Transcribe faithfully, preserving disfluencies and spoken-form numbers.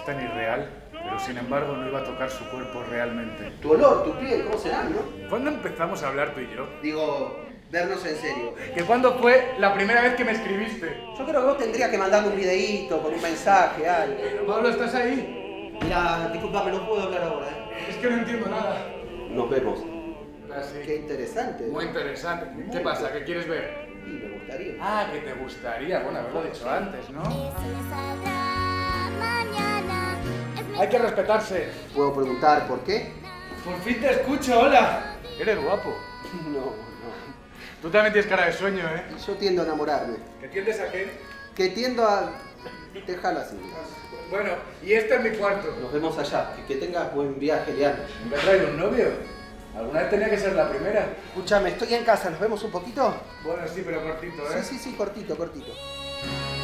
es tan irreal, pero sin embargo no iba a tocar su cuerpo realmente. Tu olor, tu piel, ¿cómo será, no? ¿Cuándo empezamos a hablar tú y yo? Digo, vernos en serio. ¿Que cuándo fue la primera vez que me escribiste? Yo creo que vos tendrías que mandarme un videíto con un mensaje, algo. Pablo, ¿estás ahí? Mira, disculpame, no puedo hablar ahora, ¿eh? Es que no entiendo nada. Nos vemos. Ah, sí. Qué interesante. Muy interesante. Muy ¿Qué pasa? ¿Qué quieres ver? Sí, me gustaría. Ah, que te gustaría. Bueno, haberlo dicho antes, ¿no? Hay que respetarse. ¿Puedo preguntar por qué? Por fin te escucho, hola. Eres guapo. No, no. Tú también tienes cara de sueño, ¿eh? Yo tiendo a enamorarme. ¿Que tiendes a qué? Que tiendo a... Déjalo así. Bueno, y este es mi cuarto. Nos vemos allá. Que, que tengas buen viaje, Leandro. ¿Me traes un novio? ¿Alguna vez tenía que ser la primera? Escúchame, estoy en casa. ¿Nos vemos un poquito? Bueno, sí, pero cortito, ¿eh? Sí, sí, sí, cortito, cortito.